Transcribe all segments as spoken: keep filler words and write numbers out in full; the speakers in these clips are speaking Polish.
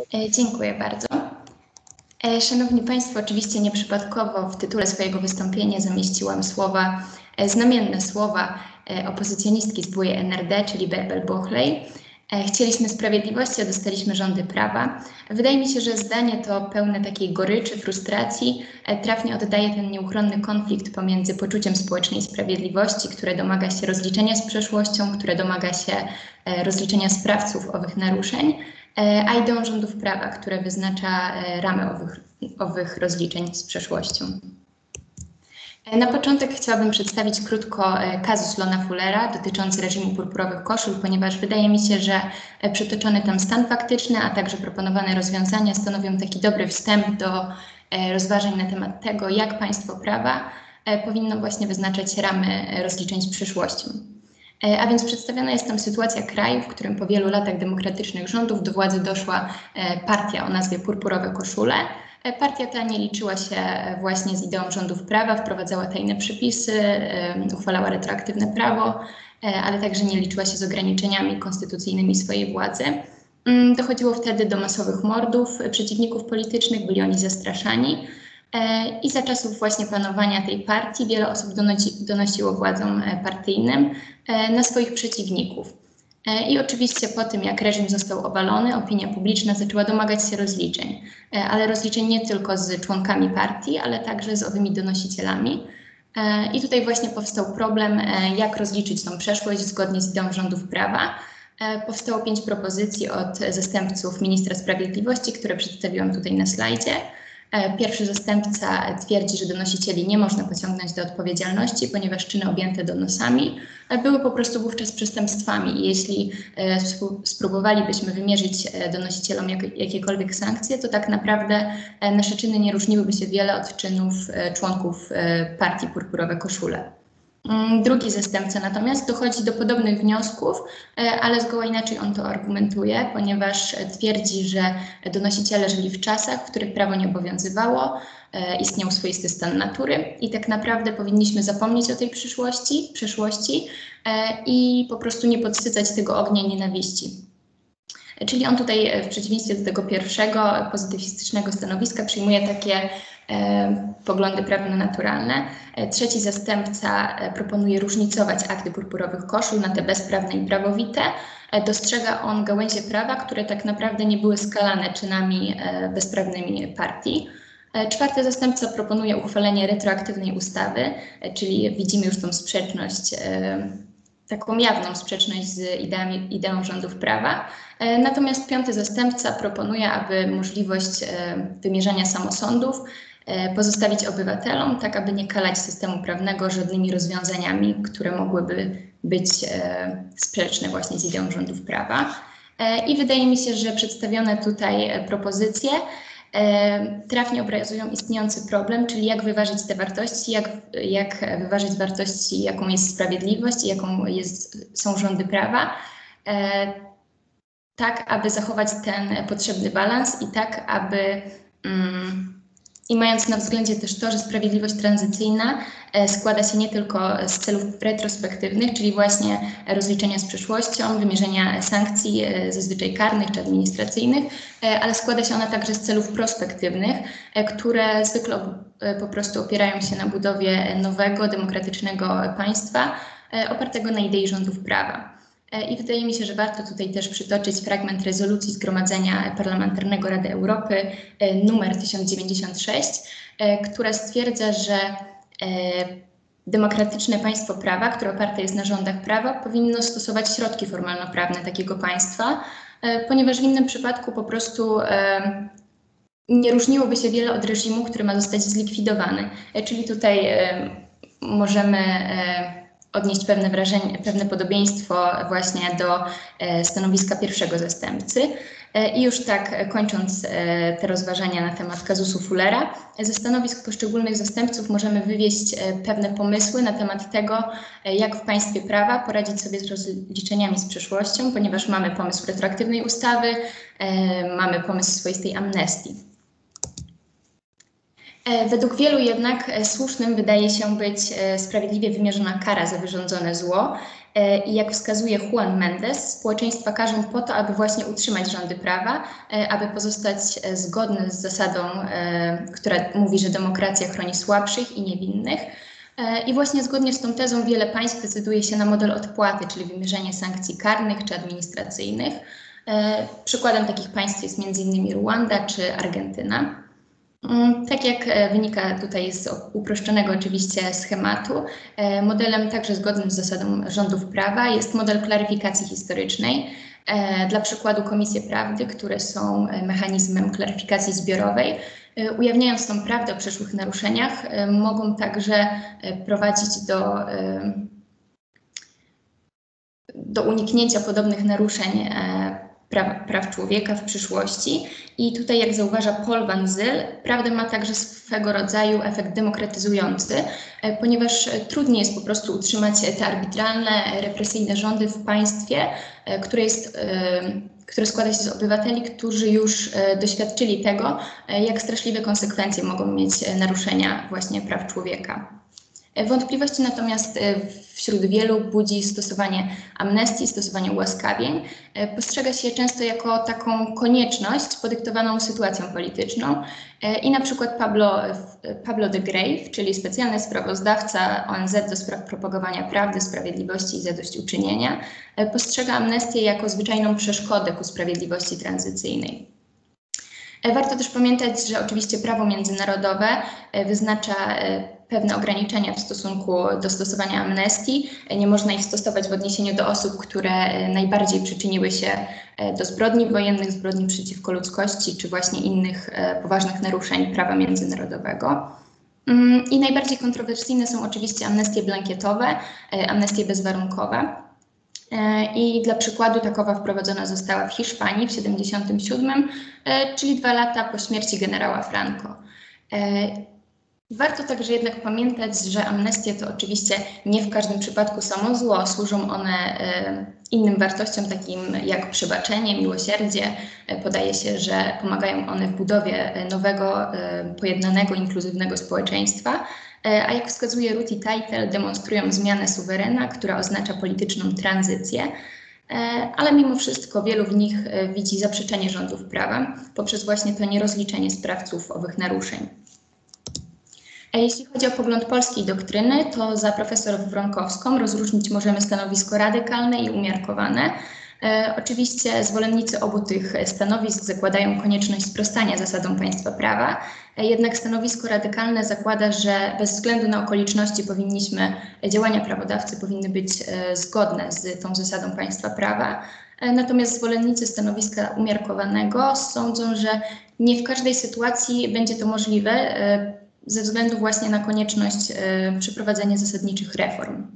E, Dziękuję bardzo. E, Szanowni Państwo, oczywiście nieprzypadkowo w tytule swojego wystąpienia zamieściłam słowa, e, znamienne słowa e, opozycjonistki z byłej N R D, czyli Bärbel Bohley. E, Chcieliśmy sprawiedliwości, a dostaliśmy rządy prawa. Wydaje mi się, że zdanie to pełne takiej goryczy, frustracji, e, trafnie oddaje ten nieuchronny konflikt pomiędzy poczuciem społecznej sprawiedliwości, które domaga się rozliczenia z przeszłością, które domaga się e, rozliczenia sprawców owych naruszeń, a ideą rządów prawa, które wyznacza ramy owych, owych rozliczeń z przeszłością. Na początek chciałabym przedstawić krótko kazus Lona Fullera dotyczący reżimu purpurowych koszul, ponieważ wydaje mi się, że przytoczony tam stan faktyczny, a także proponowane rozwiązania stanowią taki dobry wstęp do rozważań na temat tego, jak państwo prawa powinno właśnie wyznaczać ramy rozliczeń z przyszłością. A więc przedstawiona jest tam sytuacja kraju, w którym po wielu latach demokratycznych rządów do władzy doszła partia o nazwie Purpurowe Koszule. Partia ta nie liczyła się właśnie z ideą rządów prawa, wprowadzała tajne przepisy, uchwalała retroaktywne prawo, ale także nie liczyła się z ograniczeniami konstytucyjnymi swojej władzy. Dochodziło wtedy do masowych mordów przeciwników politycznych, byli oni zastraszani. I za czasów właśnie panowania tej partii wiele osób donosi, donosiło władzom partyjnym na swoich przeciwników. I oczywiście po tym, jak reżim został obalony, opinia publiczna zaczęła domagać się rozliczeń. Ale rozliczeń nie tylko z członkami partii, ale także z owymi donosicielami. I tutaj właśnie powstał problem, jak rozliczyć tą przeszłość zgodnie z ideą rządów prawa. Powstało pięć propozycji od zastępców ministra sprawiedliwości, które przedstawiłam tutaj na slajdzie. Pierwszy zastępca twierdzi, że donosicieli nie można pociągnąć do odpowiedzialności, ponieważ czyny objęte donosami były po prostu wówczas przestępstwami. I jeśli spróbowalibyśmy wymierzyć donosicielom jak, jakiekolwiek sankcje, to tak naprawdę nasze czyny nie różniłyby się wiele od czynów członków partii Purpurowe Koszule. Drugi zastępca natomiast dochodzi do podobnych wniosków, ale zgoła inaczej on to argumentuje, ponieważ twierdzi, że donosiciele żyli w czasach, w których prawo nie obowiązywało, istniał swoisty stan natury i tak naprawdę powinniśmy zapomnieć o tej przyszłości, przeszłości i po prostu nie podsycać tego ognia nienawiści. Czyli on tutaj w przeciwieństwie do tego pierwszego pozytywistycznego stanowiska przyjmuje takie e, poglądy prawno-naturalne. E, trzeci zastępca e, proponuje różnicować akty purpurowych koszul na te bezprawne i prawowite. E, dostrzega on gałęzie prawa, które tak naprawdę nie były skalane czynami e, bezprawnymi partii. E, czwarty zastępca proponuje uchwalenie retroaktywnej ustawy, e, czyli widzimy już tą sprzeczność, e, taką jawną sprzeczność z ideami, ideą rządów prawa. E, natomiast piąty zastępca proponuje, aby możliwość e, wymierzania samosądów e, pozostawić obywatelom, tak aby nie kalać systemu prawnego żadnymi rozwiązaniami, które mogłyby być e, sprzeczne właśnie z ideą rządów prawa. E, I wydaje mi się, że przedstawione tutaj e, propozycje E, trafnie obrazują istniejący problem, czyli jak wyważyć te wartości, jak, jak wyważyć wartości, jaką jest sprawiedliwość i jaką jest, są rządy prawa, e, tak aby zachować ten potrzebny balans i tak aby mm, i mając na względzie też to, że sprawiedliwość tranzycyjna e, składa się nie tylko z celów retrospektywnych, czyli właśnie rozliczenia z przeszłością, wymierzenia sankcji e, zazwyczaj karnych czy administracyjnych, e, ale składa się ona także z celów prospektywnych, e, które zwykle e, po prostu opierają się na budowie nowego, demokratycznego państwa e, opartego na idei rządów prawa. I wydaje mi się, że warto tutaj też przytoczyć fragment rezolucji Zgromadzenia Parlamentarnego Rady Europy numer tysiąc dziewięćdziesiąt sześć, która stwierdza, że demokratyczne państwo prawa, które oparte jest na rządach prawa, powinno stosować środki formalno-prawne takiego państwa, ponieważ w innym przypadku po prostu nie różniłoby się wiele od reżimu, który ma zostać zlikwidowany. Czyli tutaj możemy odnieść pewne wrażenie, pewne podobieństwo właśnie do e, stanowiska pierwszego zastępcy. E, I już tak kończąc e, te rozważania na temat kazusu Fullera, ze stanowisk poszczególnych zastępców możemy wywieźć e, pewne pomysły na temat tego, e, jak w państwie prawa poradzić sobie z rozliczeniami z przeszłością, ponieważ mamy pomysł retroaktywnej ustawy, e, mamy pomysł swoistej amnestii. Według wielu jednak słusznym wydaje się być sprawiedliwie wymierzona kara za wyrządzone zło i jak wskazuje Juan Mendes, społeczeństwa karzą po to, aby właśnie utrzymać rządy prawa, aby pozostać zgodne z zasadą, która mówi, że demokracja chroni słabszych i niewinnych. I właśnie zgodnie z tą tezą wiele państw decyduje się na model odpłaty, czyli wymierzenie sankcji karnych czy administracyjnych. Przykładem takich państw jest między innymi Ruanda czy Argentyna. Tak jak wynika tutaj z uproszczonego oczywiście schematu, modelem także zgodnym z zasadą rządów prawa jest model klaryfikacji historycznej. Dla przykładu Komisje Prawdy, które są mechanizmem klaryfikacji zbiorowej, ujawniając tą prawdę o przeszłych naruszeniach, mogą także prowadzić do, do uniknięcia podobnych naruszeń Praw, praw człowieka w przyszłości. I tutaj, jak zauważa Paul van Zyl, prawda ma także swego rodzaju efekt demokratyzujący, ponieważ trudniej jest po prostu utrzymać te arbitralne, represyjne rządy w państwie, które, jest, które składa się z obywateli, którzy już doświadczyli tego, jak straszliwe konsekwencje mogą mieć naruszenia właśnie praw człowieka. Wątpliwości natomiast wśród wielu budzi stosowanie amnestii, stosowanie ułaskawień. Postrzega się je często jako taką konieczność podyktowaną sytuacją polityczną i na przykład Pablo, Pablo de Grave, czyli specjalny sprawozdawca O N Z do spraw propagowania prawdy, sprawiedliwości i zadośćuczynienia, postrzega amnestię jako zwyczajną przeszkodę ku sprawiedliwości tranzycyjnej. Warto też pamiętać, że oczywiście prawo międzynarodowe wyznacza pewne ograniczenia w stosunku do stosowania amnestii. Nie można ich stosować w odniesieniu do osób, które najbardziej przyczyniły się do zbrodni wojennych, zbrodni przeciwko ludzkości, czy właśnie innych poważnych naruszeń prawa międzynarodowego. I najbardziej kontrowersyjne są oczywiście amnestie blankietowe, amnestie bezwarunkowe. I dla przykładu takowa wprowadzona została w Hiszpanii w tysiąc dziewięćset siedemdziesiątym siódmym, czyli dwa lata po śmierci generała Franco. Warto także jednak pamiętać, że amnestie to oczywiście nie w każdym przypadku samo zło. Służą one innym wartościom, takim jak przebaczenie, miłosierdzie. Podaje się, że pomagają one w budowie nowego, pojednanego, inkluzywnego społeczeństwa. A jak wskazuje Ruti Teitel, demonstrują zmianę suwerena, która oznacza polityczną tranzycję. Ale mimo wszystko wielu w nich widzi zaprzeczenie rządów prawa poprzez właśnie to nierozliczenie sprawców owych naruszeń. Jeśli chodzi o pogląd polskiej doktryny, to za profesor Wronkowską rozróżnić możemy stanowisko radykalne i umiarkowane. E, oczywiście zwolennicy obu tych stanowisk zakładają konieczność sprostania zasadom państwa prawa, e, jednak stanowisko radykalne zakłada, że bez względu na okoliczności powinniśmy, działania prawodawcy powinny być e, zgodne z tą zasadą państwa prawa. E, natomiast zwolennicy stanowiska umiarkowanego sądzą, że nie w każdej sytuacji będzie to możliwe, e, ze względu właśnie na konieczność y, przeprowadzenia zasadniczych reform.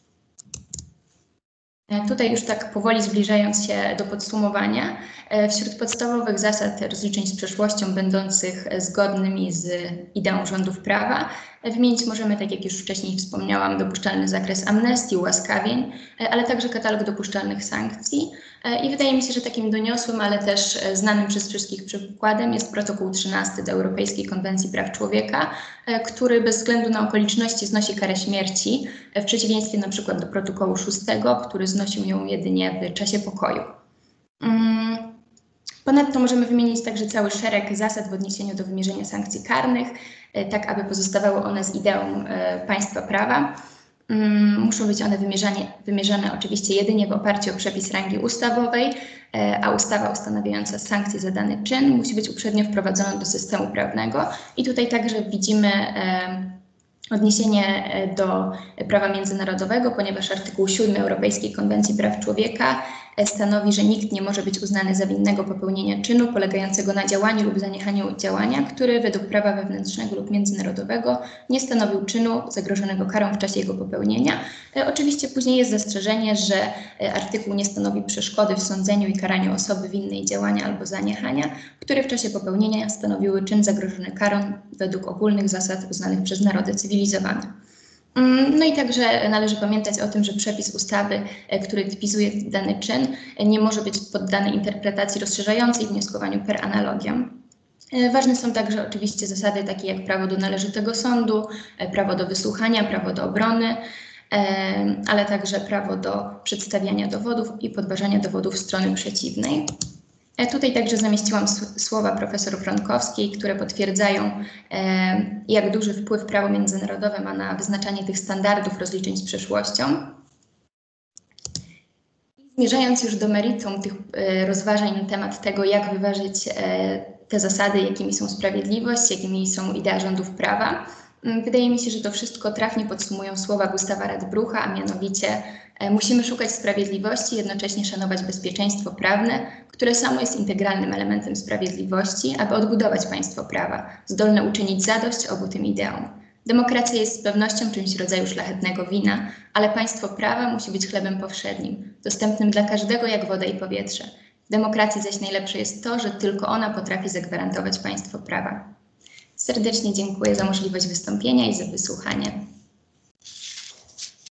Tutaj już tak powoli zbliżając się do podsumowania, wśród podstawowych zasad rozliczeń z przeszłością będących zgodnymi z ideą rządów prawa wymienić możemy, tak jak już wcześniej wspomniałam, dopuszczalny zakres amnestii, ułaskawień, ale także katalog dopuszczalnych sankcji. I wydaje mi się, że takim doniosłym, ale też znanym przez wszystkich przykładem jest protokół trzynasty do Europejskiej Konwencji Praw Człowieka, który bez względu na okoliczności znosi karę śmierci, w przeciwieństwie na przykład do protokołu szóstego, który znosił ją jedynie w czasie pokoju. Ponadto możemy wymienić także cały szereg zasad w odniesieniu do wymierzenia sankcji karnych, tak aby pozostawały one z ideą państwa prawa. Muszą być one wymierzane, wymierzane oczywiście jedynie w oparciu o przepis rangi ustawowej, a ustawa ustanawiająca sankcje za dany czyn musi być uprzednio wprowadzona do systemu prawnego. I tutaj także widzimy odniesienie do prawa międzynarodowego, ponieważ artykuł siódmy Europejskiej Konwencji Praw Człowieka stanowi, że nikt nie może być uznany za winnego popełnienia czynu polegającego na działaniu lub zaniechaniu działania, który według prawa wewnętrznego lub międzynarodowego nie stanowił czynu zagrożonego karą w czasie jego popełnienia. Oczywiście później jest zastrzeżenie, że artykuł nie stanowi przeszkody w sądzeniu i karaniu osoby winnej działania albo zaniechania, które w czasie popełnienia stanowiły czyn zagrożony karą według ogólnych zasad uznanych przez narody cywilizowane. No i także należy pamiętać o tym, że przepis ustawy, który typizuje dany czyn, nie może być poddany interpretacji rozszerzającej w wnioskowaniu per analogiam. Ważne są także oczywiście zasady takie jak prawo do należytego sądu, prawo do wysłuchania, prawo do obrony, ale także prawo do przedstawiania dowodów i podważania dowodów strony przeciwnej. Tutaj także zamieściłam słowa profesor Wronkowskiej, które potwierdzają, jak duży wpływ prawo międzynarodowe ma na wyznaczanie tych standardów rozliczeń z przeszłością. Zmierzając już do meritum tych rozważań na temat tego, jak wyważyć te zasady, jakimi są sprawiedliwość, jakimi są idea rządów prawa, wydaje mi się, że to wszystko trafnie podsumują słowa Gustawa Radbrucha, a mianowicie musimy szukać sprawiedliwości, jednocześnie szanować bezpieczeństwo prawne, które samo jest integralnym elementem sprawiedliwości, aby odbudować państwo prawa, zdolne uczynić zadość obu tym ideom. Demokracja jest z pewnością czymś w rodzaju szlachetnego wina, ale państwo prawa musi być chlebem powszednim, dostępnym dla każdego jak woda i powietrze. W demokracji zaś najlepsze jest to, że tylko ona potrafi zagwarantować państwo prawa. Serdecznie dziękuję za możliwość wystąpienia i za wysłuchanie.